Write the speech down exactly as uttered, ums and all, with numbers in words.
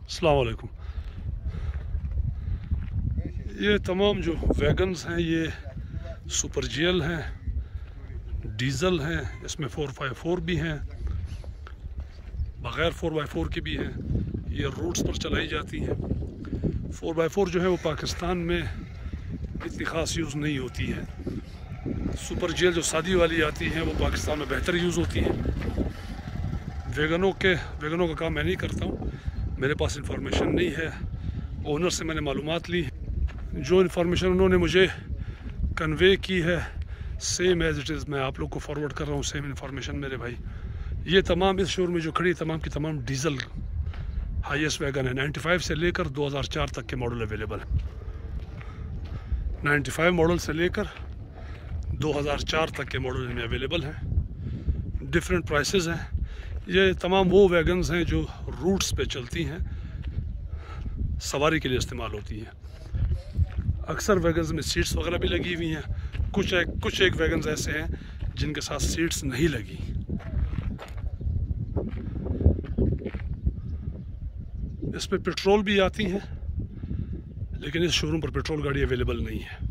अस्सलाम वालेकुम। ये तमाम जो वैगन्स हैं ये सुपर जीएल हैं, डीज़ल हैं, इसमें फोर बाई फोर भी हैं, बग़ैर फोर बाई फोर के भी हैं। ये रूट्स पर चलाई जाती हैं। फोर बाई फोर जो है वो पाकिस्तान में इतनी ख़ास यूज़ नहीं होती है। सुपर जीएल जो सादी वाली आती हैं वो पाकिस्तान में बेहतर यूज़ होती हैं। वैगनों के वैगनों का काम मैं नहीं करता हूँ, मेरे पास इंफॉर्मेशन नहीं है। ओनर से मैंने मालूमात ली, जो इन्फॉर्मेशन उन्होंने मुझे कन्वे की है सेम एज़ इट इज़ मैं आप लोग को फॉरवर्ड कर रहा हूँ। सेम इन्फॉर्मेशन मेरे भाई। ये तमाम इस शोरूम में जो खड़ी तमाम की तमाम डीज़ल हाईएस्ट वैगन है। नाइन्टी फाइव से लेकर दो हज़ार चार तक के मॉडल अवेलेबल है। नाइन्टी फाइव मॉडल से लेकर दो हज़ार चार तक के मॉडल में अवेलेबल हैं। डिफरेंट प्राइसेस हैं। ये तमाम वो वैगन्स हैं जो रूट्स पे चलती हैं, सवारी के लिए इस्तेमाल होती हैं। अक्सर वैगन्स में सीट्स वगैरह भी लगी हुई हैं। कुछ एक कुछ एक वैगन्स ऐसे हैं जिनके साथ सीट्स नहीं लगी। इस पे पेट्रोल भी आती हैं, लेकिन इस शोरूम पर पेट्रोल गाड़ी अवेलेबल नहीं है।